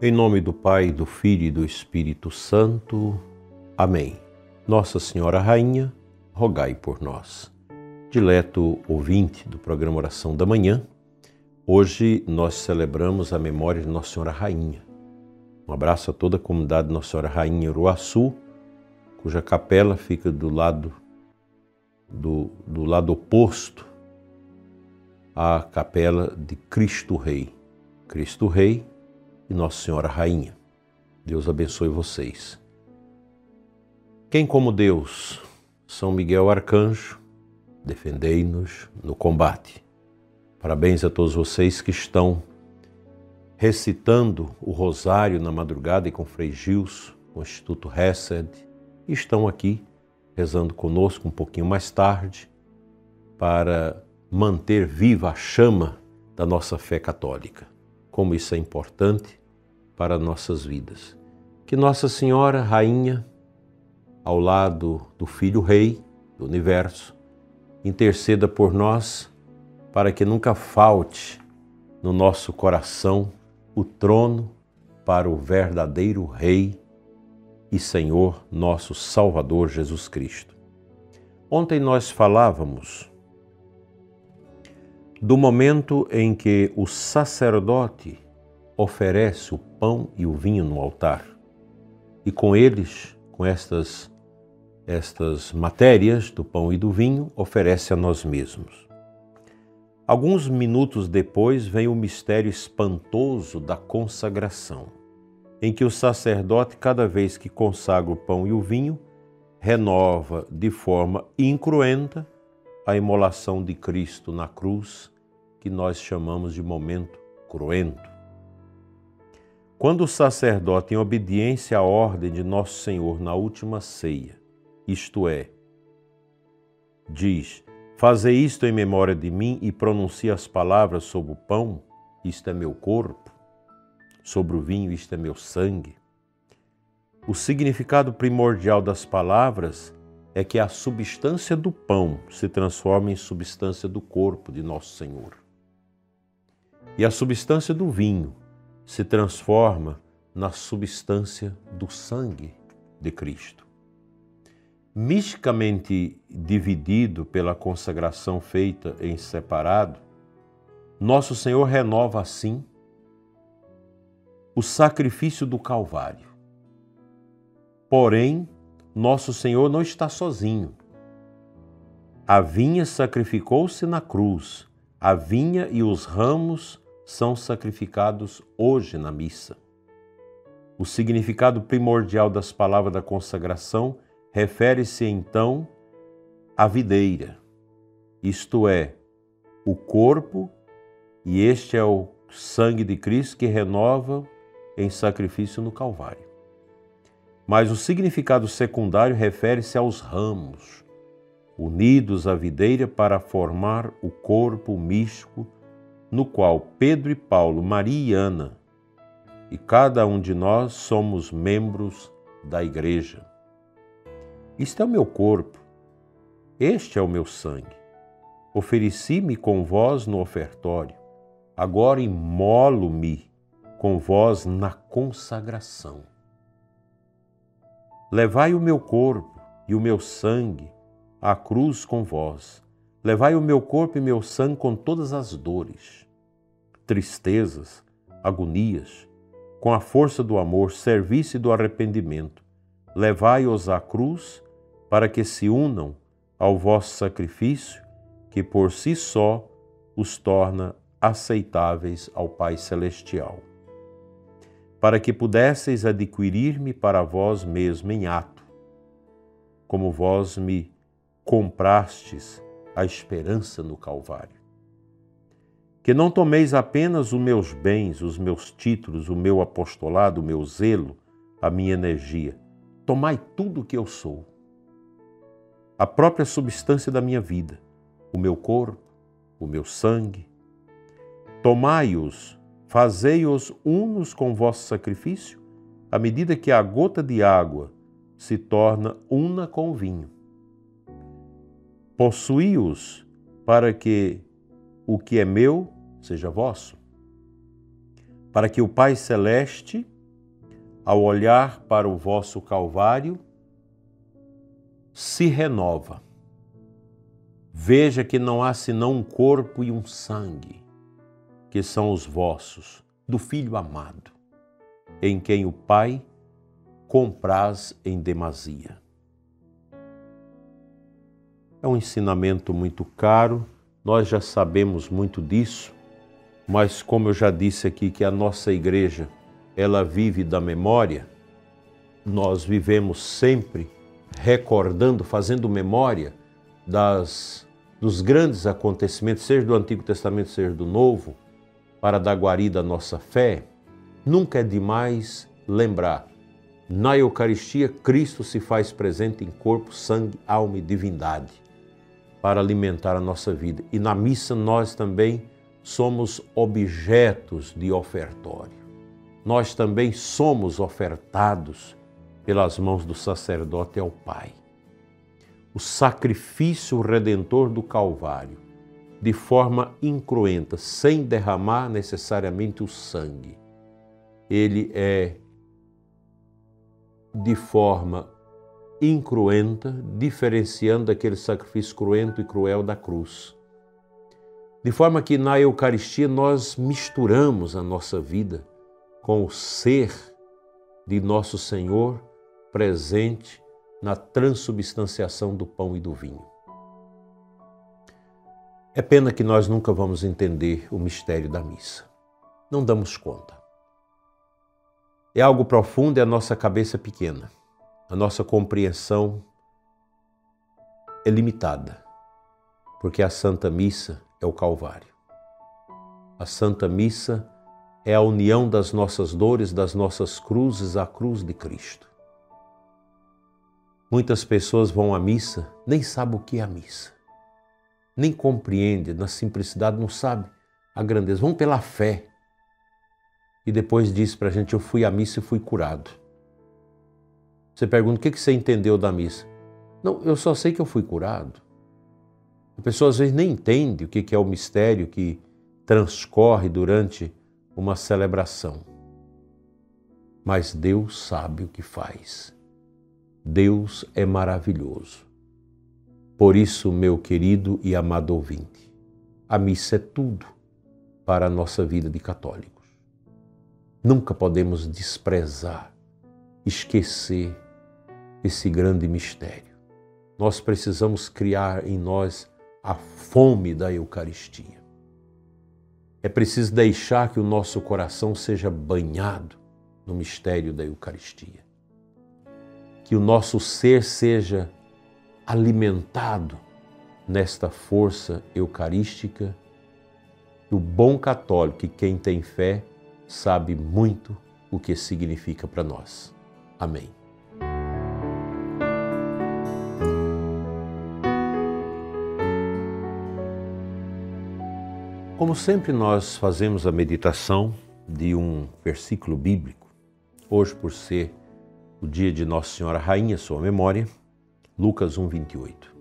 Em nome do Pai, do Filho e do Espírito Santo. Amém. Nossa Senhora Rainha, rogai por nós. Dileto ouvinte do programa Oração da Manhã, hoje nós celebramos a memória de Nossa Senhora Rainha. Um abraço a toda a comunidade de Nossa Senhora Rainha em Uruaçu, cuja capela fica do lado oposto à capela de Cristo Rei. Cristo Rei e Nossa Senhora Rainha. Deus abençoe vocês. Quem como Deus? São Miguel Arcanjo, defendei-nos no combate. Parabéns a todos vocês que estão recitando o Rosário na madrugada e com Frei Gilson, com o Instituto Hesed, e estão aqui rezando conosco um pouquinho mais tarde para manter viva a chama da nossa fé católica. Como isso é importante para nossas vidas. Que Nossa Senhora Rainha, ao lado do Filho Rei do Universo, interceda por nós para que nunca falte no nosso coração o trono para o verdadeiro Rei e Senhor, nosso Salvador Jesus Cristo. Ontem nós falávamos do momento em que o sacerdote oferece o pão e o vinho no altar. E com eles, com estas matérias do pão e do vinho, oferece a nós mesmos. Alguns minutos depois vem o mistério espantoso da consagração, em que o sacerdote, cada vez que consagra o pão e o vinho, renova de forma incruenta a imolação de Cristo na cruz, que nós chamamos de momento cruento. Quando o sacerdote, em obediência à ordem de Nosso Senhor na última ceia, isto é, diz: fazei isto em memória de mim, e pronuncia as palavras sobre o pão, isto é meu corpo, sobre o vinho, isto é meu sangue. O significado primordial das palavras é que a substância do pão se transforma em substância do corpo de Nosso Senhor. E a substância do vinho se transforma na substância do sangue de Cristo. Misticamente dividido pela consagração feita em separado, Nosso Senhor renova assim o sacrifício do Calvário. Porém, Nosso Senhor não está sozinho. A vinha sacrificou-se na cruz. A vinha e os ramos são sacrificados hoje na missa. O significado primordial das palavras da consagração refere-se então à videira, isto é, o corpo, e este é o sangue de Cristo que renova em sacrifício no Calvário. Mas o significado secundário refere-se aos ramos, unidos à videira para formar o corpo místico no qual Pedro e Paulo, Maria e Ana, e cada um de nós somos membros da Igreja. Isto é o meu corpo, este é o meu sangue. Ofereci-me com vós no ofertório, agora imolo-me com vós na consagração. Levai o meu corpo e o meu sangue à cruz com vós. Levai o meu corpo e meu sangue com todas as dores, tristezas, agonias, com a força do amor, serviço e do arrependimento. Levai-os à cruz para que se unam ao vosso sacrifício, que por si só os torna aceitáveis ao Pai Celestial. Para que pudesseis adquirir-me para vós mesmo em ato, como vós me comprastes a esperança no Calvário. Que não tomeis apenas os meus bens, os meus títulos, o meu apostolado, o meu zelo, a minha energia. Tomai tudo o que eu sou, a própria substância da minha vida, o meu corpo, o meu sangue. Tomai-os, fazei-os unos com vosso sacrifício, à medida que a gota de água se torna una com o vinho. Possuí-os para que o que é meu seja vosso, para que o Pai Celeste ao olhar para o vosso Calvário, se renova. Veja que não há senão um corpo e um sangue, que são os vossos, do Filho amado, em quem o Pai compraz em demasia. É um ensinamento muito caro, nós já sabemos muito disso, mas como eu já disse aqui que a nossa igreja, ela vive da memória, nós vivemos sempre recordando, fazendo memória dos grandes acontecimentos, seja do Antigo Testamento, seja do Novo, para dar guarida à nossa fé. Nunca é demais lembrar. Na Eucaristia, Cristo se faz presente em corpo, sangue, alma e divindade para alimentar a nossa vida. E na missa nós também somos objetos de ofertório. Nós também somos ofertados pelas mãos do sacerdote ao Pai. O sacrifício redentor do Calvário, de forma incruenta, sem derramar necessariamente o sangue, ele é de forma incruenta, diferenciando aquele sacrifício cruento e cruel da cruz. De forma que na Eucaristia nós misturamos a nossa vida com o ser de nosso Senhor presente na transubstanciação do pão e do vinho. É pena que nós nunca vamos entender o mistério da missa. Não damos conta. É algo profundo e a nossa cabeça é pequena. A nossa compreensão é limitada, porque a Santa Missa é o Calvário. A Santa Missa é a união das nossas dores, das nossas cruzes à cruz de Cristo. Muitas pessoas vão à missa, nem sabem o que é a missa. Nem compreendem, na simplicidade não sabe a grandeza. Vão pela fé. E depois diz para a gente, eu fui à missa e fui curado. Você pergunta, o que você entendeu da missa? Não, eu só sei que eu fui curado. A pessoa às vezes nem entende o que é o mistério que transcorre durante uma celebração. Mas Deus sabe o que faz. Deus é maravilhoso. Por isso, meu querido e amado ouvinte, a missa é tudo para a nossa vida de católicos. Nunca podemos desprezar, esquecer esse grande mistério. Nós precisamos criar em nós a fome da Eucaristia. É preciso deixar que o nosso coração seja banhado no mistério da Eucaristia. Que o nosso ser seja alimentado nesta força eucarística. O bom católico e quem tem fé sabe muito o que significa para nós. Amém. Como sempre, nós fazemos a meditação de um versículo bíblico. Hoje, por ser o dia de Nossa Senhora Rainha, sua memória, Lucas 1:28.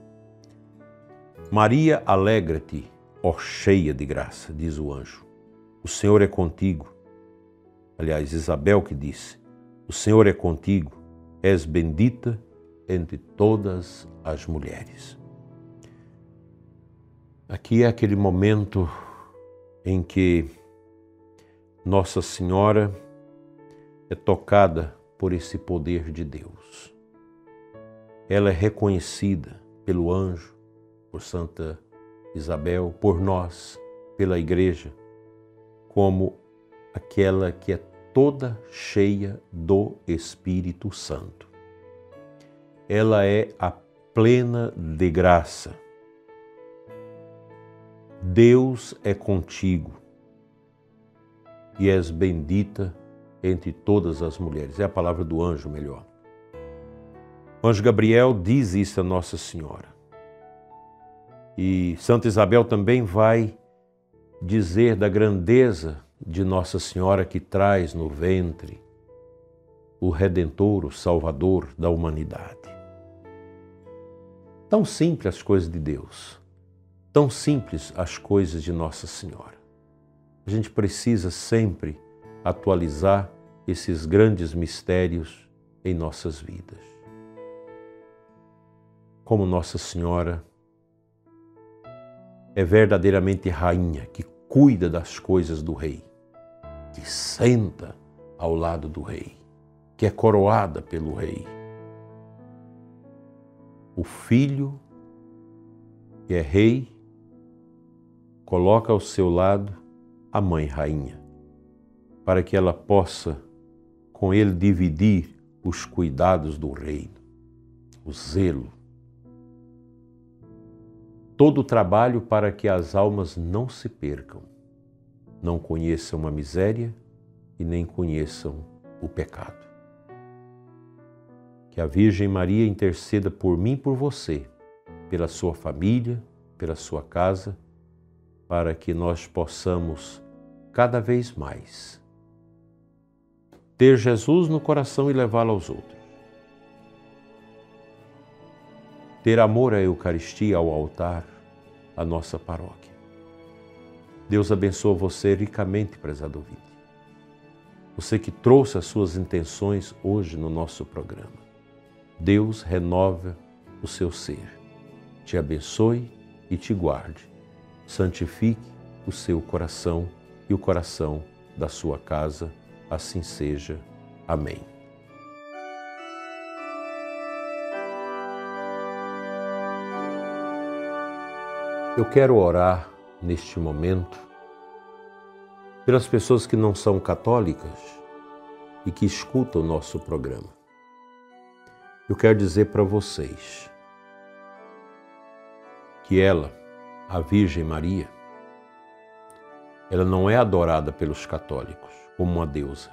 Maria, alegra-te, ó cheia de graça, diz o anjo. O Senhor é contigo. Aliás, Isabel que disse, o Senhor é contigo, és bendita entre todas as mulheres. Aqui é aquele momento em que Nossa Senhora é tocada por esse poder de Deus. Ela é reconhecida pelo anjo, por Santa Isabel, por nós, pela Igreja, como aquela que é toda cheia do Espírito Santo. Ela é a plena de graça. Deus é contigo e és bendita entre todas as mulheres. É a palavra do anjo, melhor. O anjo Gabriel diz isso a Nossa Senhora. E Santa Isabel também vai dizer da grandeza de Nossa Senhora que traz no ventre o Redentor, o Salvador da humanidade. Tão simples as coisas de Deus, tão simples as coisas de Nossa Senhora. A gente precisa sempre atualizar esses grandes mistérios em nossas vidas. Como Nossa Senhora é verdadeiramente rainha que cuida das coisas do rei, que senta ao lado do rei, que é coroada pelo rei. O filho, que é rei, coloca ao seu lado a mãe rainha, para que ela possa com ele dividir os cuidados do reino, o zelo, todo o trabalho para que as almas não se percam, não conheçam a miséria e nem conheçam o pecado. Que a Virgem Maria interceda por mim e por você, pela sua família, pela sua casa, para que nós possamos cada vez mais ter Jesus no coração e levá-lo aos outros. Ter amor à Eucaristia, ao altar, à nossa paróquia. Deus abençoe você ricamente, prezado ouvinte. Você que trouxe as suas intenções hoje no nosso programa. Deus renova o seu ser. Te abençoe e te guarde. Santifique o seu coração e o coração da sua casa. Assim seja. Amém. Eu quero orar neste momento pelas pessoas que não são católicas e que escutam o nosso programa. Eu quero dizer para vocês que ela, a Virgem Maria, ela não é adorada pelos católicos como uma deusa.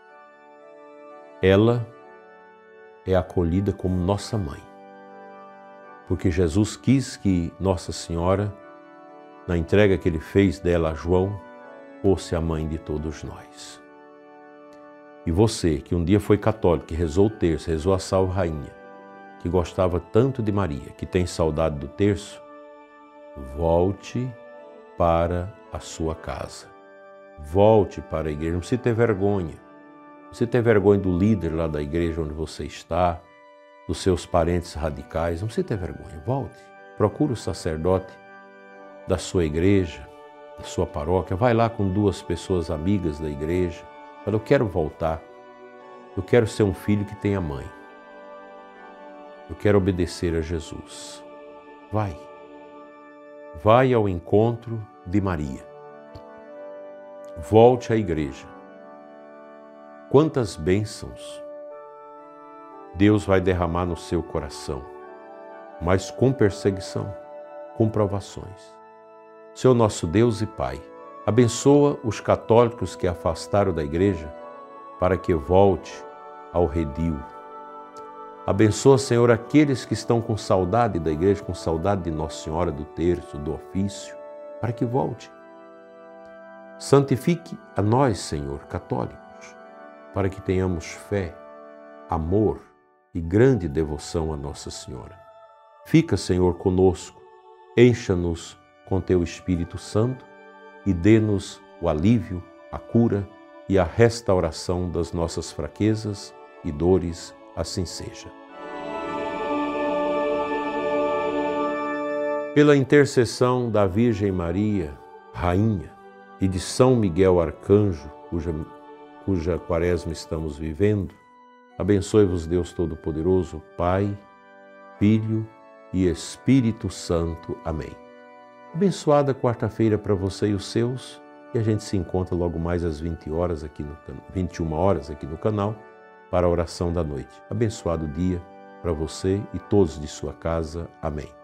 Ela é acolhida como nossa mãe, porque Jesus quis que Nossa Senhora, na entrega que ele fez dela a João, fosse a mãe de todos nós. E você, que um dia foi católico, que rezou o terço, rezou a Salve Rainha, que gostava tanto de Maria, que tem saudade do terço, volte para a sua casa. Volte para a igreja, não precisa ter vergonha. Não precisa ter vergonha do líder lá da igreja onde você está, dos seus parentes radicais, não precisa ter vergonha. Volte, procure o sacerdote da sua igreja, da sua paróquia, vai lá com 2 pessoas amigas da igreja, fala, eu quero voltar, eu quero ser um filho que tenha mãe, eu quero obedecer a Jesus. Vai ao encontro de Maria. Volte à igreja. Quantas bênçãos Deus vai derramar no seu coração, mas com perseguição, com provações. Senhor nosso Deus e Pai, abençoa os católicos que afastaram da igreja para que volte ao redil. Abençoa, Senhor, aqueles que estão com saudade da igreja, com saudade de Nossa Senhora, do terço, do ofício, para que volte. Santifique a nós, Senhor, católicos, para que tenhamos fé, amor e grande devoção a Nossa Senhora. Fica, Senhor, conosco, encha-nos com Teu Espírito Santo e dê-nos o alívio, a cura e a restauração das nossas fraquezas e dores, assim seja. Pela intercessão da Virgem Maria, Rainha, e de São Miguel Arcanjo, cuja quaresma estamos vivendo, abençoe-vos Deus Todo-Poderoso, Pai, Filho e Espírito Santo. Amém. Abençoada quarta-feira para você e os seus, e a gente se encontra logo mais às 21 horas aqui no canal para a oração da noite. Abençoado dia para você e todos de sua casa. Amém.